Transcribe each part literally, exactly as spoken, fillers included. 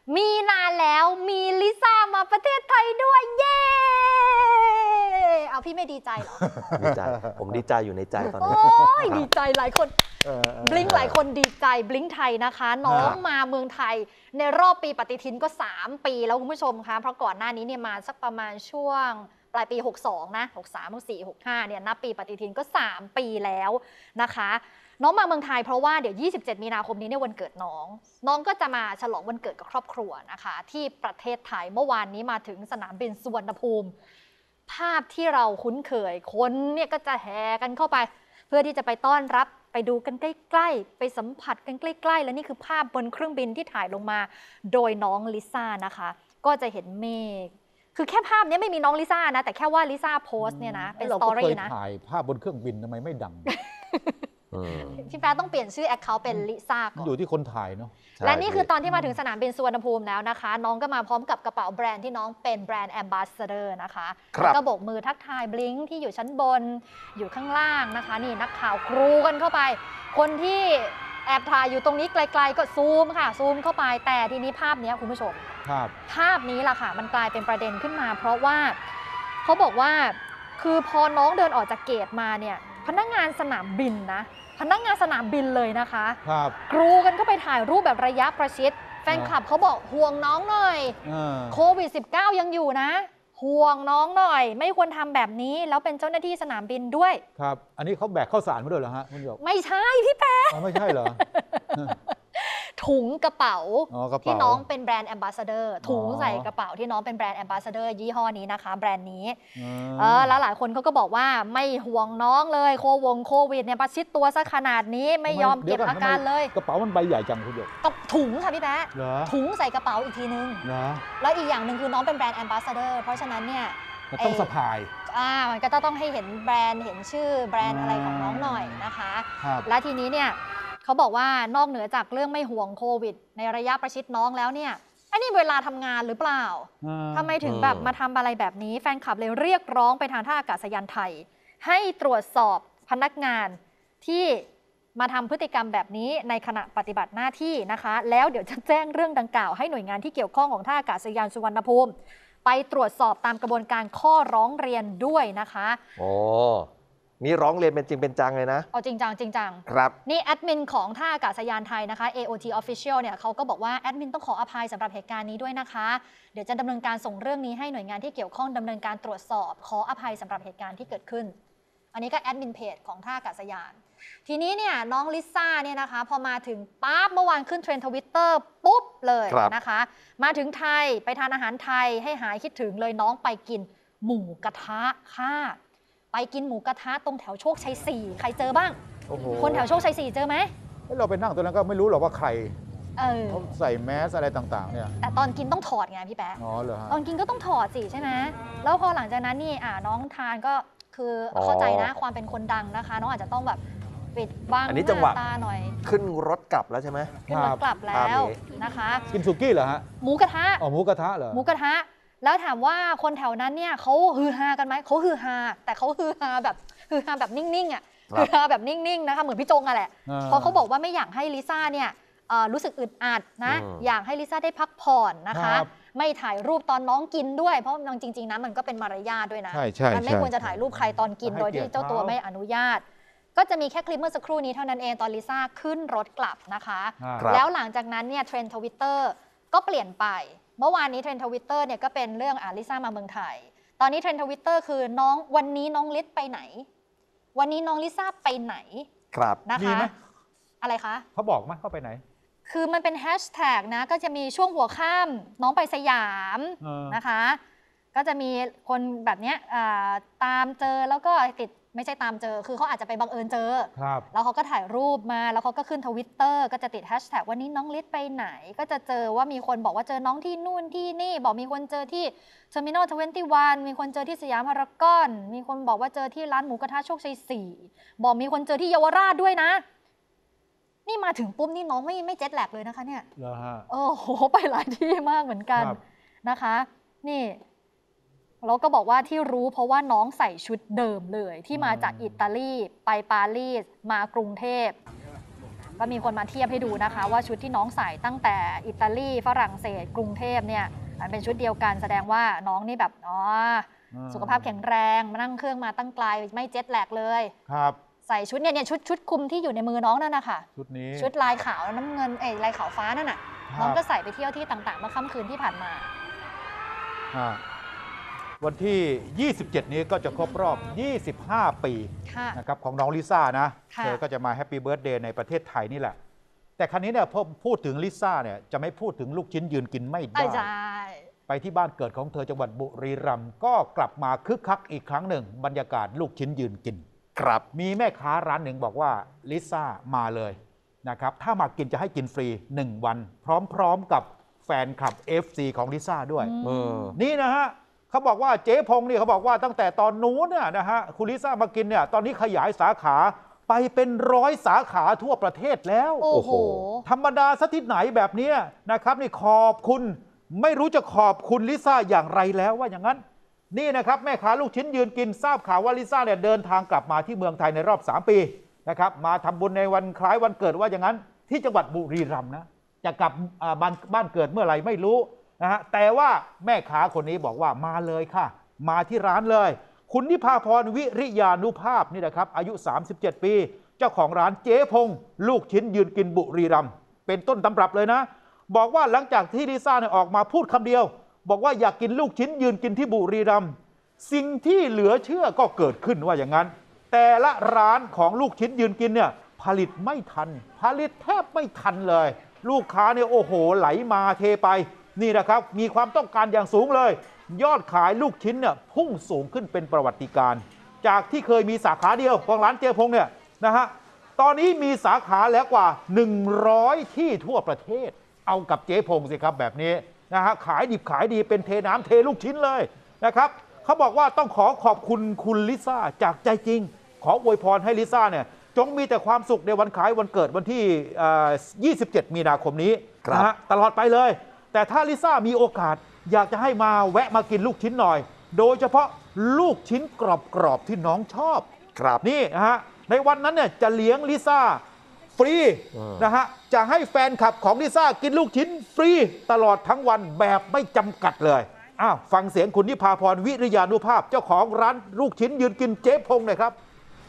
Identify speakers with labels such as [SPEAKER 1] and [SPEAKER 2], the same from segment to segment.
[SPEAKER 1] มีนานแล้วมีลิซ่ามาประเทศไทยด้วยเย้เอาพี่ไม่ดีใจเหรอ
[SPEAKER 2] ดีใจผมดีใจอยู่ในใจตอนนี้
[SPEAKER 1] โอ้ยดีใจหลายคนบลิงหลายคนดีใจบลิงไทยนะคะน้องมาเมืองไทยในรอบปีปฏิทินก็สามปีแล้วคุณผู้ชมคะเพราะก่อนหน้านี้เนี่ยมาสักประมาณช่วงปลายปีหกสองนะหกสาม หกสี่ หกห้าเนี่ยนับปีปฏิทินก็สามปีแล้วนะคะน้องมาเมืองไทยเพราะว่าเดี๋ยวยี่สิบเจ็ดมีนาคมนี้เนี่ยวันเกิดน้องน้องก็จะมาฉลองวันเกิดกับครอบครัวนะคะที่ประเทศไทยเมื่อวานนี้มาถึงสนามบินสุวรรณภูมิภาพที่เราคุ้นเคยคนเนี่ยก็จะแห่กันเข้าไปเพื่อที่จะไปต้อนรับไปดูกันใกล้ๆไปสัมผัสกันใกล้ๆและนี่คือภาพบนเครื่องบินที่ถ่ายลงมาโดยน้องลิซ่านะคะก็จะเห็นเมฆคือแค่ภาพนี้ไม่มีน้องลิซ่านะแต่แค่ว่าลิซ่าโพสต์เนี่ยนะเป็นสตอรี่นะ
[SPEAKER 3] เราเคยถ่ายภาพบนเครื่องบินทำไมไม่ดัง
[SPEAKER 1] พี่แป๊ะต้องเปลี่ยนชื่อแอคเคาท์เป็นลิซ่าก่อน
[SPEAKER 3] อยู่ที่คนถ่ายเนาะ
[SPEAKER 1] และนี่คือตอนที่มาถึงสนามบินสุวรรณภูมิแล้วนะคะน้องก็มาพร้อมกับกระเป๋าแบรนด์ที่น้องเป็นแบรนด์แอมบาสเดอร์นะคะแล้วก็โบกมือทักทายบลิงที่อยู่ชั้นบนอยู่ข้างล่างนะคะนี่นักข่าวกรูกันเข้าไปคนที่แอบถ่ายอยู่ตรงนี้ไกลๆก็ซูมค่ะซูมเข้าไปแต่ทีนี้ภาพนี้คุณผู้ชมภาพนี้ล่ะค่ะมันกลายเป็นประเด็นขึ้นมาเพราะว่าเขาบอกว่าคือพอน้องเดินออกจากเกตมาเนี่ยพนักงานสนามบินนะพนักงานสนามบินเลยนะคะ
[SPEAKER 3] ครับ
[SPEAKER 1] กรูกันก็ไปถ่ายรูปแบบระยะประชิดแฟนคลับเขาบอกห่วงน้องหน่อยโควิด สิบเก้า ยังอยู่นะห่วงน้องหน่อยไม่ควรทำแบบนี้แล้วเป็นเจ้าหน้าที่สนามบินด้วย
[SPEAKER 3] ครับอันนี้เขาแบกข้าวสารมาด้วยเหรอฮะคุณหยก
[SPEAKER 1] ไม่ใช่พี่แป๊ะ
[SPEAKER 3] ไม่ใช่เหรอ
[SPEAKER 1] ถุงกระเป๋าที่น้องเป็นแบรนด์แอมบาสเดอร์ถุงใส่กระเป๋าที่น้องเป็นแบรนด์แอมบาสเดอร์ยี่ห้อนี้นะคะแบรนด์นี้เออแล้วหลายคนเขาก็บอกว่าไม่ห่วงน้องเลยโควงโควิดเนี่ยประชิดตัวซะขนาดนี้ไม่ยอมเก็บอาการเลย
[SPEAKER 3] กระเป๋ามันใบใหญ่จังคุณหยก
[SPEAKER 1] ถุงค่ะพี่แป๊ะถุงใส่กระเป๋าอีกทีนึงแล้วอีกอย่างหนึ่งคือน้องเป็นแบรนด์แอมบาสเดอร์เพราะฉะนั้นเนี่ย
[SPEAKER 3] มันต้องสะพาย
[SPEAKER 1] อ่ามันก็ต้องให้เห็นแบรนด์เห็นชื่อแบรนด์อะไรของน้องหน่อยนะคะและทีนี้เนี่ยเขาบอกว่านอกเหนือจากเรื่องไม่ห่วงโควิดในระยะประชิดน้องแล้วเนี่ยอันนี้เวลาทำงานหรือเปล่าทำไมถึงแบบมาทำอะไรแบบนี้แฟนคลับเลยเรียกร้องไปทางท่าอากาศยานไทยให้ตรวจสอบพนักงานที่มาทำพฤติกรรมแบบนี้ในขณะปฏิบัติหน้าที่นะคะแล้วเดี๋ยวจะแจ้งเรื่องดังกล่าวให้หน่วยงานที่เกี่ยวข้องของท่าอากาศยานสุวรรณภูมิไปตรวจสอบตามกระบวนการข้อร้องเรียนด้วยนะคะ
[SPEAKER 2] โอ้นี่ร้องเรียนเป็นจริงเป็นจังเลยนะ
[SPEAKER 1] เอาจริงจังจริงจัง
[SPEAKER 2] ครับ
[SPEAKER 1] นี่แอดมินของท่าอากาศยานไทยนะคะ เอ โอ ที Official เนี่ยเขาก็บอกว่าแอดมินต้องขออภัยสำหรับเหตุการณ์นี้ด้วยนะคะเดี๋ยวจะดำเนินการส่งเรื่องนี้ให้หน่วยงานที่เกี่ยวข้องดำเนินการตรวจสอบขออภัยสำหรับเหตุการณ์ที่เกิดขึ้นอันนี้ก็แอดมินเพจของท่าอากาศยานทีนี้เนี่ยน้องลิซ่าเนี่ยนะคะพอมาถึงปั๊บเมื่อวานขึ้นเทรนด์ทวิตเตอร์ปุ๊บเลยนะคะมาถึงไทยไปทานอาหารไทยให้หายคิดถึงเลยน้องไปกินหมูกระทะค่ะไปกินหมูกระทะตรงแถวโชคชัยสี่ใครเจอบ้างคนแถวโชคชัยสี่เจอไหม
[SPEAKER 3] เราไปนั่งตรงนั้นก็ไม่รู้หรอกว่าใคร
[SPEAKER 1] เออ
[SPEAKER 3] เขาใส่แมสอะไรต่างๆเนี่ย
[SPEAKER 1] แต่ตอนกินต้องถอดไงพี่แป๊ะ
[SPEAKER 3] อ๋อเหรอฮะ
[SPEAKER 1] ตอนกินก็ต้องถอดสิใช่ไหมแล้วพอหลังจากนั้นนี่อ่าน้องทานก็คือเข้าใจนะความเป็นคนดังนะคะน้องอาจจะต้องแบบปิดบังหน้าตาหน่อย
[SPEAKER 2] ขึ้นรถกลับแล้วใช่ไหม
[SPEAKER 1] ขึ้นรถกลับแล้วนะคะ
[SPEAKER 3] กินสุกี้เหรอฮะ
[SPEAKER 1] หมูกระทะ
[SPEAKER 3] อ๋อหมูกระทะเหรอ
[SPEAKER 1] หมูกระทะแล้วถามว่าคนแถวนั้นเนี่ยเขาฮือฮากันไหมเขาฮือฮาแต่เขาฮือฮาแบบฮือฮาแบบนิ่งๆอ่ะฮือฮาแบบนิ่งๆนะคะเหมือนพี่จงอะแหละเพราะเขาบอกว่าไม่อยากให้ลิซ่าเนี่ยรู้สึกอึดอัดนะอยากให้ลิซ่าได้พักผ่อนนะคะไม่ถ่ายรูปตอนน้องกินด้วยเพราะจริงๆนะมันก็เป็นมารยาทด้วยนะมันไม่ควรจะถ่ายรูปใครตอนกินโดยที่เจ้าตัวไม่อนุญาตก็จะมีแค่คลิปเมื่อสักครู่นี้เท่านั้นเองตอนลิซ่าขึ้นรถกลับนะคะแล้วหลังจากนั้นเนี่ยเทรนด์ทวิตเตอร์ก็เปลี่ยนไปเมื่อวานนี้เทรนด์ทวิตเตอร์เนี่ยก็เป็นเรื่องอ่าลิซ่ามาเมืองไทยตอนนี้เทรนด์ทวิตเตอร์คือน้องวันนี้น้องลิซไปไหนวันนี้น้องลิซ่าไปไหน
[SPEAKER 2] ครับ
[SPEAKER 1] นะคะอะไรคะ
[SPEAKER 3] เขาบอกไหมเขาไปไหน
[SPEAKER 1] คือมันเป็นแฮชแท็กนะก็จะมีช่วงหัวค่ำน้องไปสยามนะคะก็จะมีคนแบบนี้ตามเจอแล้วก็ติดไม่ใช่ตามเจอคือเขาอาจจะไปบังเอิญเจอแล้วเขาก็ถ่ายรูปมาแล้วเขาก็ขึ้นทวิตเตอร์ก็จะติดแฮชแท็กวันนี้น้องลิซไปไหนก็จะเจอว่ามีคนบอกว่าเจอน้องที่นู่นที่นี่บอกมีคนเจอที่เทอร์มินอลทเวนตี้วันมีคนเจอที่สยามพารากอนมีคนบอกว่าเจอที่ร้านหมูกระทะโชคชัยสี่บอกมีคนเจอที่เยาวราชด้วยนะนี่มาถึงปุ๊บนี่น้องไม่ไม่เจ็ตแลกเลยนะคะเนี่ย
[SPEAKER 3] เหรอฮะ
[SPEAKER 1] โอ้โหไปหลายที่มากเหมือนกันนะคะนี่แล้วก็บอกว่าที่รู้เพราะว่าน้องใส่ชุดเดิมเลยที่มาจากอิตาลีไปปารีสมากรุงเทพก็มีคนมาเทียบให้ดูนะคะว่าชุดที่น้องใส่ตั้งแต่อิตาลีฝรั่งเศสกรุงเทพเนี่ยมันเป็นชุดเดียวกันแสดงว่าน้องนี่แบบอ๋อสุขภาพแข็งแรงมานั่งเครื่องมาตั้งไกลไม่เจ็ตแลกเลย
[SPEAKER 3] ครับ
[SPEAKER 1] ใส่ชุดเนี่ยเนี่ยชุดชุดคลุมที่อยู่ในมือน้องนั่นนะคะ
[SPEAKER 3] ชุดนี้
[SPEAKER 1] ชุดลายขาวน้ำเงินเอ้ยลายขาวฟ้านั่นน่ะน้องก็ใส่ไปเที่ยวที่ต่างๆเมื่อค่ำคืนที่ผ่านมา
[SPEAKER 3] วันที่ ยี่สิบเจ็ด นี้ก็จะครบรอบ ยี่สิบห้า ปีนะครับของน้องลิซ่านะเธอก็จะมาแฮปปี้เบิร์ธเดย์ในประเทศไทยนี่แหละแต่ครั้นี้เนี่ยพอพูดถึงลิซ่าเนี่ยจะไม่พูดถึงลูกชิ้นยืนกินไม่ได้ไปที่บ้านเกิดของเธอจังหวัดบุรีรัมย์ก็กลับมาคึกคักอีกครั้งหนึ่งบรรยากาศลูกชิ้นยืนกิน
[SPEAKER 2] ครับ
[SPEAKER 3] มีแม่ค้าร้านหนึ่งบอกว่าลิซ่ามาเลยนะครับถ้ามากินจะให้กินฟรีหนึ่งวันพร้อมๆกับแฟนคลับ เอฟ ซี ของลิซ่าด้วยนี่นะฮะเขาบอกว่าเจ๊พงเนี่ยเขาบอกว่าตั้งแต่ตอนนู้นเนี่ยนะฮะคุณลิซ่ามากินเนี่ยตอนนี้ขยายสาขาไปเป็นร้อยสาขาทั่วประเทศแล้ว
[SPEAKER 1] โอ้โห
[SPEAKER 3] ธรรมดาสักที่ไหนแบบนี้นะครับนี่ขอบคุณไม่รู้จะขอบคุณลิซ่าอย่างไรแล้วว่าอย่างนั้นนี่นะครับแม่ค้าลูกชิ้นยืนกินทราบข่าวว่าลิซ่าเนี่ยเดินทางกลับมาที่เมืองไทยในรอบสามปีนะครับมาทำบุญในวันคล้ายวันเกิดว่าอย่างนั้นที่จังหวัดบุรีรัมย์นะจะกลับบ้านบ้านเกิดเมื่อไหร่ไม่รู้นะฮะแต่ว่าแม่ค้าคนนี้บอกว่ามาเลยค่ะมาที่ร้านเลยคุณนิพาพรวิริยานุภาพนี่นะครับอายุสามสิบเจ็ดปีเจ้าของร้านเจ๊พงลูกชิ้นยืนกินบุรีรัมย์เป็นต้นตำรับเลยนะบอกว่าหลังจากที่ลิซ่าเนี่ยออกมาพูดคำเดียวบอกว่าอยากกินลูกชิ้นยืนกินที่บุรีรัมย์สิ่งที่เหลือเชื่อก็เกิดขึ้นว่าอย่างนั้นแต่ละร้านของลูกชิ้นยืนกินเนี่ยผลิตไม่ทันผลิตแทบไม่ทันเลยลูกค้าเนี่ยโอ้โหไหลมาเทไปนี่นะครับมีความต้องการอย่างสูงเลยยอดขายลูกชิ้นเนี่ยพุ่งสูงขึ้นเป็นประวัติการณ์จากที่เคยมีสาขาเดียวของร้านเจ๊พงเนี่ยนะฮะตอนนี้มีสาขาแล้วกว่าหนึ่งร้อยที่ทั่วประเทศเอากับเจ๊พงสิครับแบบนี้นะฮะขายดิบขายดีเป็นเทน้ำเทลูกชิ้นเลยนะครับเขาบอกว่าต้องขอขอบคุณคุณลิซ่าจากใจจริงขออวยพรให้ลิซ่าเนี่ยจงมีแต่ความสุขในวันคล้ายวันเกิดวันที่ยี่สิบเจ็ดมีนาคมนี้นะฮะตลอดไปเลยแต่ถ้าลิซ่ามีโอกาสอยากจะให้มาแวะมากินลูกชิ้นหน่อยโดยเฉพาะลูกชิ้นกรอบๆที่น้องชอบ
[SPEAKER 2] ครับ
[SPEAKER 3] นี่นะฮะในวันนั้นเนี่ยจะเลี้ยงลิซ่าฟรีนะฮะจะให้แฟนคลับของลิซ่ากินลูกชิ้นฟรีตลอดทั้งวันแบบไม่จำกัดเลยอ้าวฟังเสียงคุณนิพาพรวิริยานุภาพเจ้าของร้านลูกชิ้นยืนกินเจ๊พงหน่อยครับ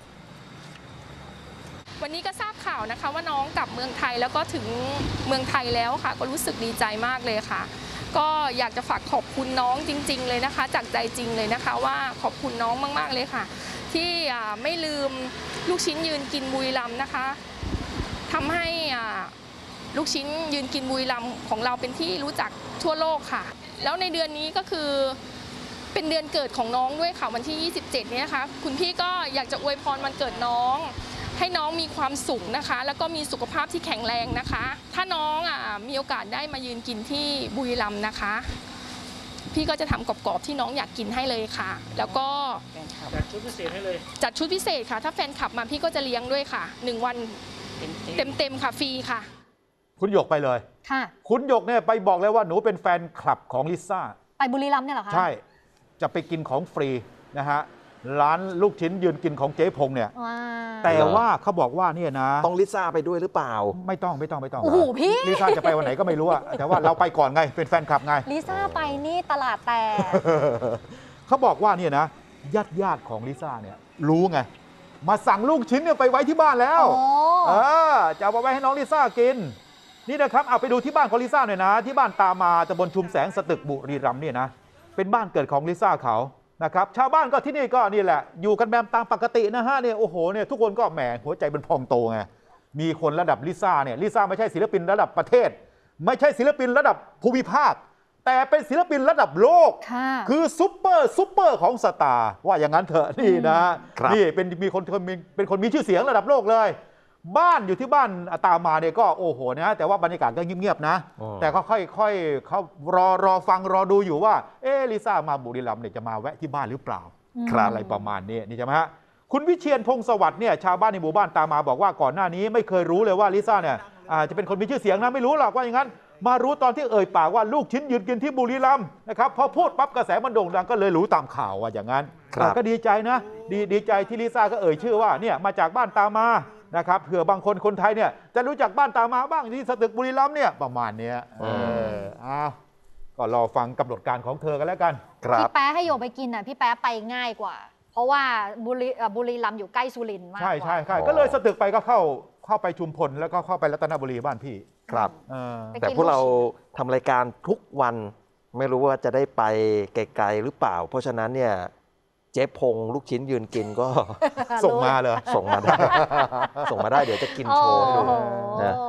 [SPEAKER 4] วันนี้ก็ทราบข่าวนะคะว่าน้องกลับเมืองไทยแล้วก็ถึงเมืองไทยแล้วค่ะก็รู้สึกดีใจมากเลยค่ะก็อยากจะฝากขอบคุณน้องจริงๆเลยนะคะจากใจจริงเลยนะคะว่าขอบคุณน้องมากๆเลยค่ะที่ไม่ลืมลูกชิ้นยืนกินบุรีรัมย์นะคะทำให้ลูกชิ้นยืนกินบุรีรัมย์ของเราเป็นที่รู้จักทั่วโลกค่ะแล้วในเดือนนี้ก็คือเป็นเดือนเกิดของน้องด้วยค่ะวันที่ยี่สิบเจ็ดนี้นะคะคุณพี่ก็อยากจะอวยพรวันเกิดน้องให้น้องมีความสุขนะคะแล้วก็มีสุขภาพที่แข็งแรงนะคะถ้าน้องอ่ะมีโอกาสได้มายืนกินที่บุรีรัมย์นะคะพี่ก็จะทำกรอบๆที่น้องอยากกินให้เลยค่ะแล้วก็
[SPEAKER 5] จัดชุดพิเศษให้เลย
[SPEAKER 4] จัดชุดพิเศษค่ะถ้าแฟนคลับมาพี่ก็จะเลี้ยงด้วยค่ะหนึ่งวันเต็มๆค่ะฟรีค่ะ
[SPEAKER 3] คุณหยกไปเลย
[SPEAKER 1] ค่ะ
[SPEAKER 3] คุณหยกเนี่ยไปบอกเลยว่าหนูเป็นแฟนคลับของลิซ่า
[SPEAKER 1] ไปบุรีรัมย์เนี่ยเหรอคะ
[SPEAKER 3] ใช่จะไปกินของฟรีนะฮะร้านลูกชิ้นยืนกินของเจ๊พงเนี่ยแต่ว่าเขาบอกว่าเนี่ยนะ
[SPEAKER 2] ต้องลิซ่าไปด้วยหรือเปล่า
[SPEAKER 3] ไม่ต้องไม่ต้องไม่ต้อง
[SPEAKER 1] โอ้โหพี่
[SPEAKER 3] ลิซ่าจะไปวันไหนก็ไม่รู้อะแต่ว่าเราไปก่อนไงเป็นแฟนคลับไง
[SPEAKER 1] ลิซ่าไปนี่ตลาดแตก
[SPEAKER 3] เขาบอกว่าเนี่ยนะญาติญาติของลิซ่าเนี่ยรู้ไงมาสั่งลูกชิ้นเนี่ยไปไว้ที่บ้านแล้วเออจะเอาไปไว้ให้น้องลิซ่ากินนี่นะครับเอาไปดูที่บ้านของลิซ่าหน่อยนะที่บ้านตามาตำบลชุมแสงสตึกบุรีรัมย์เนี่ยนะเป็นบ้านเกิดของลิซ่าเขานะครับชาวบ้านก็ที่นี่ก็นี่แหละอยู่กันแบบตามปกตินะฮะเนี่ยโอ้โหเนี่ยทุกคนก็แหมหัวใจเป็นพองโตไงมีคนระดับลิซ่าเนี่ยลิซ่าไม่ใช่ศิลปินระดับประเทศไม่ใช่ศิลปินระดับภูมิภาคแต่เป็นศิลปินระดับโลกคือซุปเปอร์ซุปเปอร์ของสตาร์ว่าอย่างนั้นเถอะนี่นะนี่เป็นมีคนเป็นคนมีชื่อเสียงระดับโลกเลยบ้านอยู่ที่บ้านตามมาเนี่ยก็โอ้โหนะแต่ว่าบรรยากาศก็เงียบๆนะแต่เขาค่อยๆเขารอรอฟังรอดูอยู่ว่าเออลิซ่ามาบุรีรัมย์เนี่ยจะมาแวะที่บ้านหรือเปล่าอะไรประมาณนี้นี่ใช่ไหมฮะคุณวิเชียรพงศ์สวัสดิ์เนี่ยชาวบ้านในหมู่บ้านตามมาบอกว่าก่อนหน้านี้ไม่เคยรู้เลยว่าลิซ่าเนี่ยจะเป็นคนมีชื่อเสียงนะไม่รู้หรอกว่าอย่างนั้นมารู้ตอนที่เอ่ยปากว่าลูกชิ้นยืนกินที่บุรีรัมย์นะครับพอพูดปั๊บกระแสมันโด่งดังก็เลยรู้ตามข่าวว่าอย่างนั้นก็ดีใจนะดีดีใจที่ลิซ่าก็เอ่ยชื่อว่าเนี่ยมาจากบ้านตามานะครับเผื่อบางคนคนไทยเนี่ยจะรู้จักบ้านตามาบ้างที่สตึกบุรีรัมย์เนี่ยประมาณเนี้ยเอออ้าวก็รอฟังกำหนดการของเธอกันแล้วกัน
[SPEAKER 2] ครับ
[SPEAKER 1] พี่แป๊ะให้โยไปกินอ่ะพี่แป๊ะไปง่ายกว่า เพราะว่าบุรีเอ่อบุรีรัมย์อยู่ใกล้สุรินทร์มากก
[SPEAKER 3] ใช่
[SPEAKER 1] ว่า
[SPEAKER 3] ใช่ใช่
[SPEAKER 2] อ๋อ
[SPEAKER 3] ก็เลยสตึกไปก็เข้าเข้าไปชุมพลแล้วก็เข้าไปรัตนบุรีบ้านพี่
[SPEAKER 2] ครับ
[SPEAKER 3] เออ
[SPEAKER 1] ไป
[SPEAKER 2] แต่พวกเราทำรายการทุกวันไม่รู้ว่าจะได้ไปไกลๆหรือเปล่า เพราะฉะนั้นเนี่ยเจ๊พงลูกชิ้นยืนกินก็
[SPEAKER 3] ส่งมาเลย
[SPEAKER 2] ส่งมาได้ ส่งมาได้เดี๋ยวจะกินโชว์ให้ดู
[SPEAKER 1] โอ้โห
[SPEAKER 2] นะ